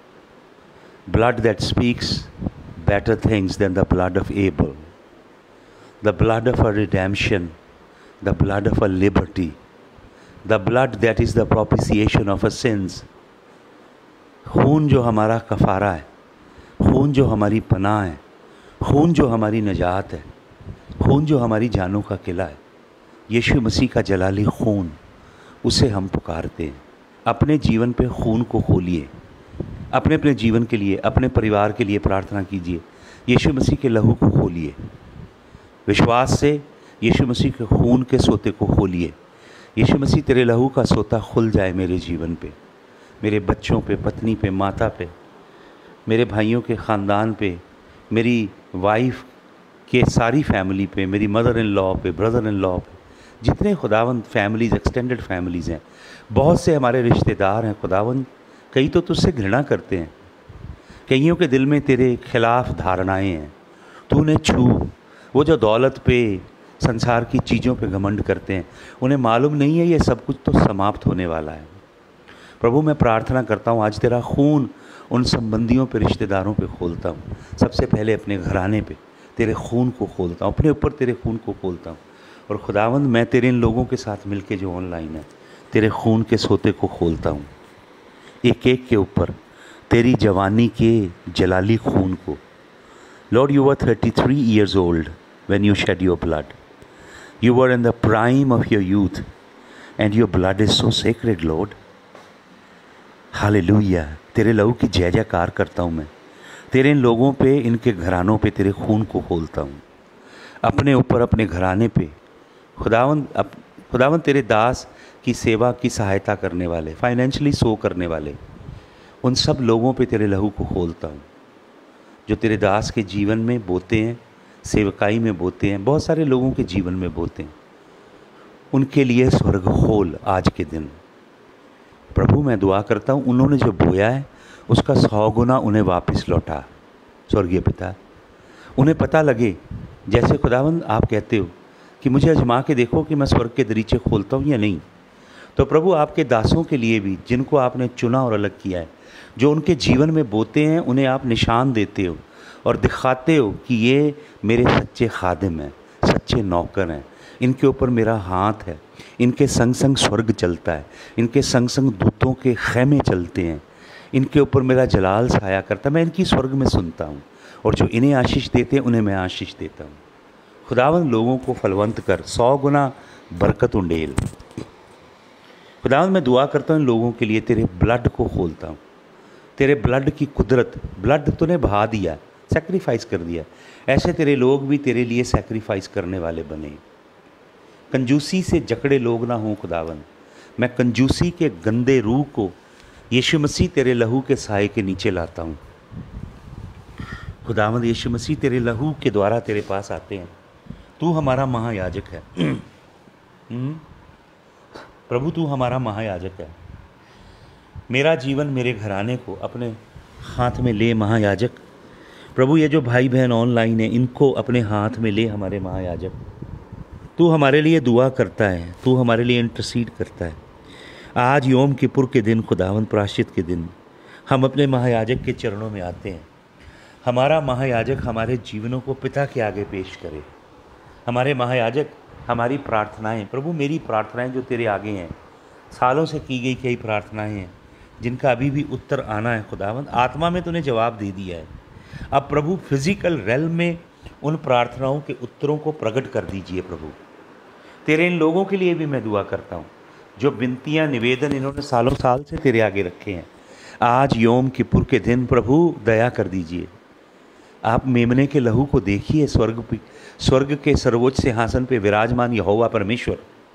blood that speaks better things than the blood of Abel, the blood of our redemption, the blood of our liberty, the blood that is the propitiation of our sins। खून जो हमारा कफ़ारा है, खून जो हमारी पनाह है, खून जो हमारी नजात है, खून जो हमारी जानों का किला है, यीशु मसीह का जलाली खून, उसे हम पुकारते हैं। अपने जीवन पे खून को खोलिए, अपने अपने जीवन के लिए, अपने परिवार के लिए प्रार्थना कीजिए। यीशु मसीह के लहू को खोलिए, विश्वास से यीशु मसीह के खून के सोते को खोलिए। यीशु मसीह, तेरे लहू का सोता खुल जाए मेरे जीवन पे, मेरे बच्चों पे, पत्नी पे, माता पे, मेरे भाइयों के ख़ानदान पे, मेरी वाइफ के सारी फैमिली पे, मेरी मदर इन लॉ पे, ब्रदर इन लॉ पे, जितने खुदावंद फैमिलीज़, एक्सटेंडेड फैमिलीज़ हैं, बहुत से हमारे रिश्तेदार हैं खुदावंद, कई तो तुझसे घृणा करते हैं, कईयों के दिल में तेरे खिलाफ़ धारणाएं हैं। तूने छू, वो जो दौलत पे, संसार की चीज़ों पे घमंड करते हैं, उन्हें मालूम नहीं है ये सब कुछ तो समाप्त होने वाला है। प्रभु, मैं प्रार्थना करता हूँ आज तेरा खून उन संबंधियों पे, रिश्तेदारों पे खोलता हूँ। सबसे पहले अपने घराने पे तेरे खून को खोलता हूँ, अपने ऊपर तेरे खून को खोलता हूँ। और खुदावंद, मैं तेरे इन लोगों के साथ मिलके जो ऑनलाइन है, तेरे खून के सोते को खोलता हूँ, एक एक के ऊपर तेरी जवानी के जलाली खून को। Lord, you were thirty three years old when you shed your blood. You were in the prime of your youth and your blood is so sacred Lord. Hallelujah. तेरे लहू की जय जयकार करता हूँ मैं। तेरे इन लोगों पे, इनके घरानों पे तेरे खून को खोलता हूँ, अपने ऊपर, अपने घराने पे। खुदावंद, अप खुदावंद तेरे दास की सेवा की सहायता करने वाले, फाइनेंशियली सो करने वाले, उन सब लोगों पे तेरे लहू को खोलता हूँ, जो तेरे दास के जीवन में बोते हैं, सेवकाई में बोते हैं, बहुत सारे लोगों के जीवन में बोते हैं। उनके लिए स्वर्ग खोल आज के दिन। प्रभु, मैं दुआ करता हूँ, उन्होंने जो बोया है उसका सौ गुना उन्हें वापस लौटा। स्वर्गीय पिता, उन्हें पता लगे, जैसे खुदावंद आप कहते हो कि मुझे आजमा के देखो कि मैं स्वर्ग के दरीचे खोलता हूँ या नहीं। तो प्रभु, आपके दासों के लिए भी, जिनको आपने चुना और अलग किया है, जो उनके जीवन में बोते हैं, उन्हें आप निशान देते हो और दिखाते हो कि ये मेरे सच्चे खादिम हैं, सच्चे नौकर हैं, इनके ऊपर मेरा हाथ है, इनके संग संग स्वर्ग चलता है, इनके संग संग दूतों के खैमे चलते हैं, इनके ऊपर मेरा जलाल छाया करता है, मैं इनकी स्वर्ग में सुनता हूँ, और जो इन्हें आशीष देते हैं उन्हें मैं आशीष देता हूँ। खुदावंद, लोगों को फलवंत कर, सौ गुना बरकत उंडेल। खुदावंद, मैं दुआ करता हूँ इन लोगों के लिए, तेरे ब्लड को खोलता हूँ, तेरे ब्लड की कुदरत। ब्लड तूने बहा दिया, सेक्रीफाइस कर दिया, ऐसे तेरे लोग भी तेरे लिए सेक्रीफाइस करने वाले बने। कंजूसी से जकड़े लोग ना हों खुदावंद। मैं कंजूसी के गंदे रूह को यीशु मसीह तेरे लहू के साए के नीचे लाता हूँ। खुदावंद यीशु मसीह तेरे लहू के द्वारा तेरे पास आते हैं। तू हमारा महायाजक है प्रभु, तू हमारा महायाजक है। मेरा जीवन मेरे घराने को अपने हाथ में ले महायाजक। प्रभु ये जो भाई बहन ऑनलाइन है इनको अपने हाथ में ले हमारे महायाजक। तू हमारे लिए दुआ करता है, तू हमारे लिए इंटरसीड करता है। आज योम किपुर के दिन, खुदावंद प्रायश्चित के दिन, हम अपने महायाजक के चरणों में आते हैं। हमारा महायाजक हमारे जीवनों को पिता के आगे पेश करे। हमारे महायाजक हमारी प्रार्थनाएं, प्रभु मेरी प्रार्थनाएं जो तेरे आगे हैं, सालों से की गई कई प्रार्थनाएं हैं जिनका अभी भी उत्तर आना है। खुदावंद आत्मा में तूने जवाब दे दिया है। अब प्रभु फिजिकल रेल्म में उन प्रार्थनाओं के उत्तरों को प्रकट कर दीजिए। प्रभु तेरे इन लोगों के लिए भी मैं दुआ करता हूँ जो विनतियाँ निवेदन इन्होंने सालों साल से तेरे आगे रखे हैं। आज योम किपुर के दिन प्रभु दया कर दीजिए। आप मेमने के लहू को देखिए। स्वर्ग स्वर्ग के सर्वोच्च सिंहासन पे विराजमान यहोवा परमेश्वर,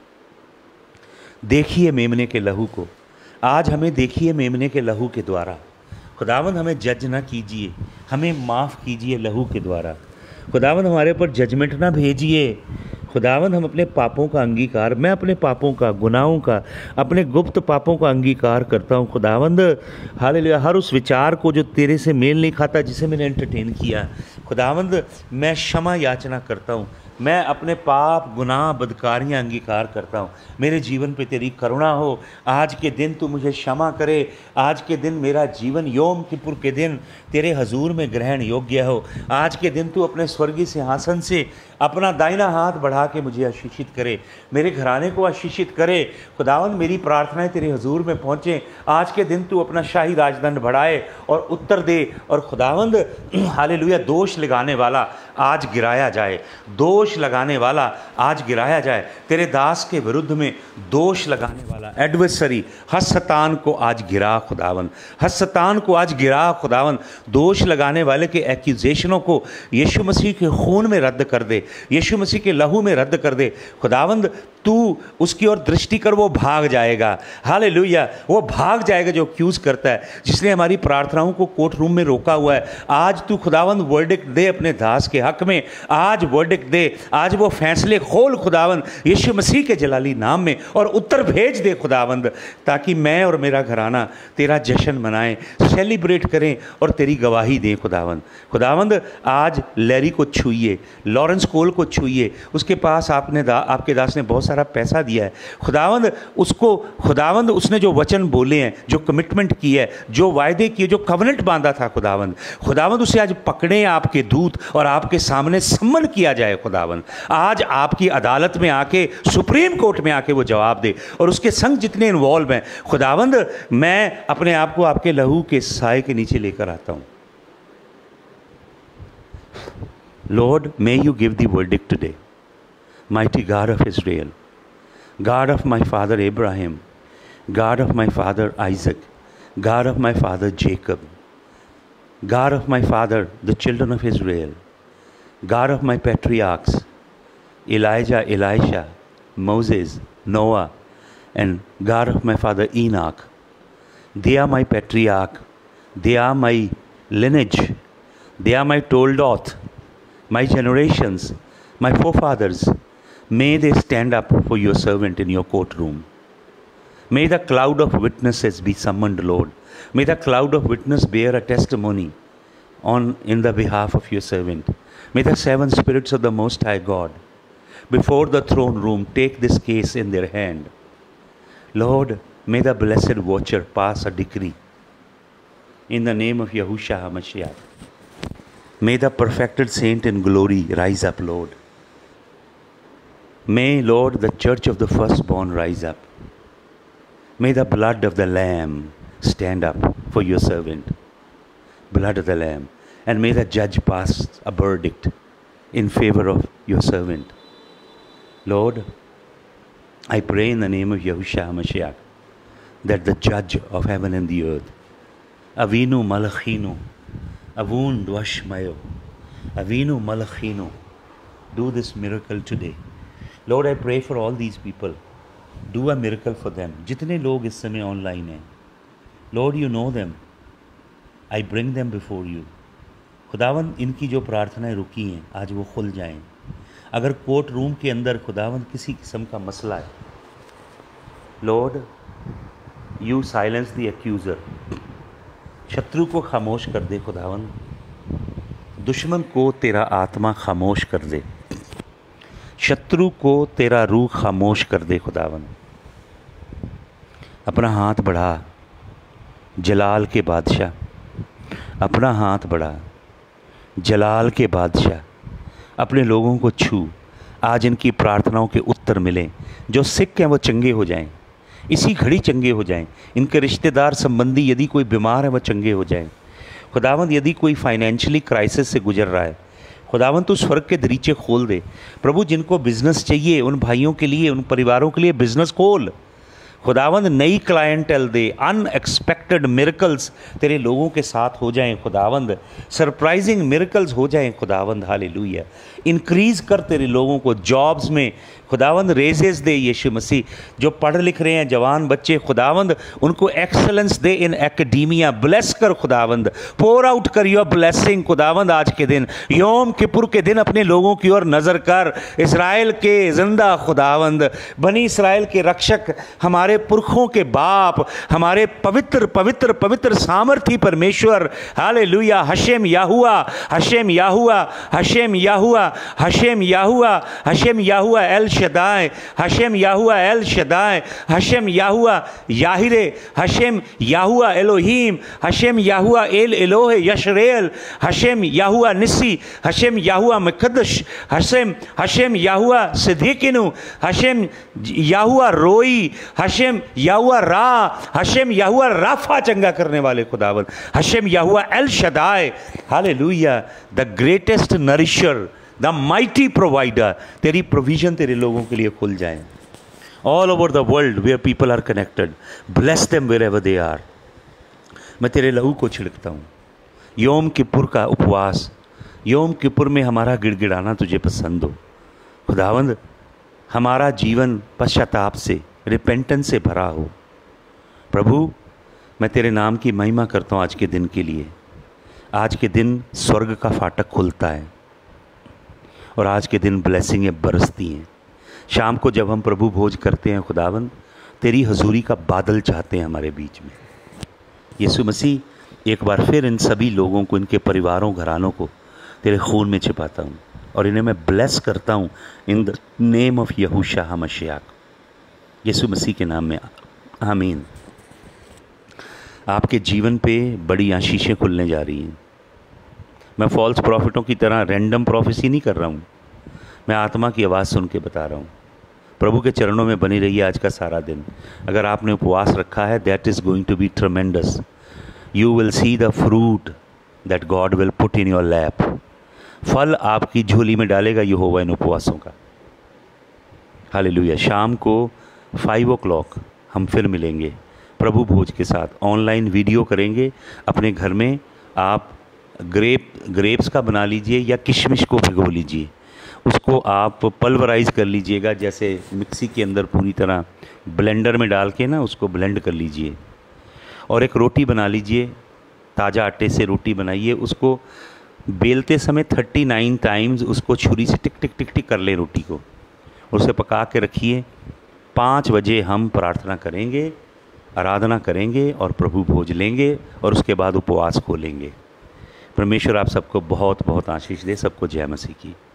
देखिए मेमने के लहू को। आज हमें देखिए मेमने के लहू के द्वारा। खुदावंद हमें जज ना कीजिए, हमें माफ़ कीजिए लहू के द्वारा। खुदावंद हमारे ऊपर जजमेंट ना भेजिए। खुदावंद हम अपने पापों का अंगीकार, मैं अपने पापों का, गुनाहों का, अपने गुप्त पापों का अंगीकार करता हूँ। खुदावंद हालेलुया, हर उस विचार को जो तेरे से मेल नहीं खाता जिसे मैंने एंटरटेन किया, खुदावंद मैं क्षमा याचना करता हूँ। मैं अपने पाप, गुनाह, बदकारियाँ अंगीकार करता हूँ। मेरे जीवन पे तेरी करुणा हो। आज के दिन तू मुझे क्षमा करे। आज के दिन मेरा जीवन योम किपुर के दिन तेरे हजूर में ग्रहण योग्य हो। आज के दिन तू अपने स्वर्गीय सिंहासन से अपना दाहिना हाथ बढ़ा के मुझे आशीषित करे, मेरे घराने को आशीषित करे। खुदावंद मेरी प्रार्थनाएं तेरे हजूर में पहुँचें। आज के दिन तू अपना शाही राजदंड बढ़ाए और उत्तर दे। और खुदावंद हालेलुया, दोष लगाने वाला आज गिराया जाए। दोष लगाने वाला आज गिराया जाए। तेरे दास के विरुद्ध में दोष लगाने वाला एडवर्सरी हसतान को आज गिरा खुदावन। हसतान को आज गिरा खुदावन। दोष लगाने वाले के एक्यूजेशनों को यीशु मसीह के खून में रद्द कर दे, यीशु मसीह के लहू में रद्द कर दे। खुदावंद तू उसकी ओर दृष्टि कर, वो भाग जाएगा। हालेलुया, वो भाग जाएगा जो एक्यूज करता है, जिसने हमारी प्रार्थनाओं को कोर्ट रूम में रोका हुआ है। आज तू खुदावंद वर्डिक्ट दे अपने दास के हक में। आज वर्डिक्ट दे, आज वो फैसले खोल खुदावंद यीशु मसीह के जलाली नाम में, और उत्तर भेज दे खुदावंद, ताकि मैं और मेरा घराना तेरा जश्न मनाएं, सेलिब्रेट करें और तेरी गवाही दें। खुदावंद खुदावंद आज लैरी को छूइए, लॉरेंस कोल को छूइए। उसके पास आपने दा, आपके दास ने बहुत सारा पैसा दिया है। खुदावंद उसको, खुदावंद उसने जो वचन बोले हैं, जो कमिटमेंट की है, जो वायदे किए, जो कवनेंट बांधा था, खुदावंद खुदावंद उसे आज पकड़े आपके दूत और आपके सामने सम्मन किया जाए। खुदावंद आज आपकी अदालत में आके, सुप्रीम कोर्ट में आके वो जवाब दे, और उसके संग जितने इन्वॉल्व हैं खुदावंद, मैं अपने आप को आपके लहू के साए के नीचे लेकर आता हूं। Lord, may you give the verdict today. Mighty God of Israel, God of my father Abraham, God of my father Isaac, God of my father Jacob, God of my father, the children of Israel, God of my patriarchs, Elijah, Elisha, Moses, Noah, and God of my father Enoch. They are my patriarch, they are my lineage, they are my told oath, my generations, my forefathers. May they stand up for your servant in your courtroom. May the cloud of witnesses be summoned, Lord. May the cloud of witness bear a testimony on in the behalf of your servant. May the seven spirits of the Most High God before the throne room take this case in their hand. Lord, may the blessed watcher pass a decree in the name of Yahushua HaMashiach. May the perfected saint in glory rise up, Lord. May, Lord, the church of the firstborn rise up. May the blood of the Lamb stand up for your servant. Blood of the Lamb. And may the judge pass a verdict in favor of your servant. Lord, I pray in the name of Yahushua HaMashiach that the judge of heaven and the earth, Avinu Malachinu, Avun Dwashmayo, Avinu Malachinu, do this miracle today. Lord, I pray for all these people. Do a miracle for them. जितने लोग इस समय online हैं, Lord, you know them. I bring them before you. खुदावन इनकी जो प्रार्थनाएं रुकी हैं आज वो खुल जाएं। अगर कोर्ट रूम के अंदर खुदावन किसी किस्म का मसला है, Lord you silence the accuser, शत्रु को खामोश कर दे खुदावन, दुश्मन को तेरा आत्मा खामोश कर दे, शत्रु को तेरा रूह खामोश कर दे खुदावन। अपना हाथ बढ़ा जलाल के बादशाह, अपना हाथ बढ़ा जलाल के बादशाह, अपने लोगों को छू। आज इनकी प्रार्थनाओं के उत्तर मिलें, जो सिख हैं वो चंगे हो जाएं, इसी घड़ी चंगे हो जाएं। इनके रिश्तेदार संबंधी यदि कोई बीमार है वो चंगे हो जाएं। खुदावंद यदि कोई फाइनेंशियली क्राइसिस से गुजर रहा है, खुदावंद तो स्वर्ग के दरीचे खोल दे। प्रभु जिनको बिज़नेस चाहिए उन भाइयों के लिए, उन परिवारों के लिए बिज़नेस खोल। खुदावंद नई क्लाइंटेल दे, अनएक्सपेक्टेड मिरेकल्स तेरे लोगों के साथ हो जाएं खुदावंद, सरप्राइजिंग मिरेकल्स हो जाएं खुदावंद। हालेलुया। इंक्रीज़ कर तेरे लोगों को जॉब्स में खुदावंद, रेजेस दे यीशु मसीह। जो पढ़ लिख रहे हैं जवान बच्चे खुदावंद, उनको एक्सेलेंस दे इन एकेडमिया। ब्लेस कर खुदावंद, पोर आउट कर योर ब्लेसिंग खुदावंद। आज के दिन योम किपुर के दिन अपने लोगों की ओर नज़र कर। इज़राइल के जिंदा खुदावंद, बनी इस्राएल के रक्षक, हमारे पुरखों के बाप, हमारे पवित्र पवित्र पवित्र सामर्थी परमेश्वर। हालेलुया। हशेम याहुआ, हशेम याहुआ, हशेम याहुआ, हशेम याहुआ, हशेम याहुआ एल शदाय, हशेम याहुआ एल शदाय, हशेम याहुआ याहिरे, हशेम याहुआ एलोहीम, हशेम याहुआ एल एलोहे यशरेल, हशेम याहुआ निसी, हशेम याहुआ मुकद्दस, हशेम हशेम याहुआ सिद्दीकिनु, हशेम याहुआ रोई, हशेम याहुआ रा, हशेम याहुआ राफा, चंगा करने वाले खुदावंद, हशेम याहुआ एल शदाय। Hallelujah. The greatest nourisher, the mighty provider. तेरी प्रोविजन तेरे लोगों के लिए खुल जाए all over the world where people are connected. Bless them wherever they are. मैं तेरे लहू को छिड़कता हूँ। योम किपुर का उपवास, योम किपुर में हमारा गिड़गिड़ाना तुझे पसंद हो खुदावंद। हमारा जीवन पश्चाताप से, रिपेंटेंस से भरा हो। प्रभु मैं तेरे नाम की महिमा करता हूँ आज के दिन के लिए। आज के दिन स्वर्ग का फाटक खुलता है और आज के दिन ब्लेसिंगें बरसती हैं। शाम को जब हम प्रभु भोज करते हैं खुदावन, तेरी हजूरी का बादल चाहते हैं हमारे बीच में। यीशु मसीह एक बार फिर इन सभी लोगों को, इनके परिवारों घरानों को तेरे खून में छिपाता हूँ और इन्हें मैं ब्लेस करता हूँ इन द नेम ऑफ यहूशा हमशियाक, यीशु मसीह के नाम में, आमीन। आपके जीवन पे बड़ी आशीषें खुलने जा रही हैं। मैं फॉल्स प्रॉफिटों की तरह रैंडम प्रोफेसी नहीं कर रहा हूँ, मैं आत्मा की आवाज़ सुन के बता रहा हूँ। प्रभु के चरणों में बनी रहिए आज का सारा दिन। अगर आपने उपवास रखा है, that is going to be tremendous. You will see the fruit that God will put in your lap. फल आपकी झोली में डालेगा यहोवा इन उपवासों का। हालेलुया। शाम को फाइव ओ क्लॉक हम फिर मिलेंगे प्रभु भोज के साथ। ऑनलाइन वीडियो करेंगे। अपने घर में आप ग्रेप ग्रेप्स का बना लीजिए या किशमिश को भिगो लीजिए, उसको आप पल्वराइज़ कर लीजिएगा, जैसे मिक्सी के अंदर पूरी तरह ब्लेंडर में डाल के ना उसको ब्लेंड कर लीजिए। और एक रोटी बना लीजिए, ताज़ा आटे से रोटी बनाइए, उसको बेलते समय थर्टी नाइन टाइम्स उसको छुरी से टिक टिक टिक टिक कर लें रोटी को, उसे पका के रखिए। पाँच बजे हम प्रार्थना करेंगे, आराधना करेंगे और प्रभु भोज लेंगे और उसके बाद उपवास खोलेंगे। परमेश्वर आप सबको बहुत बहुत आशीष दे। सबको जय मसीह की।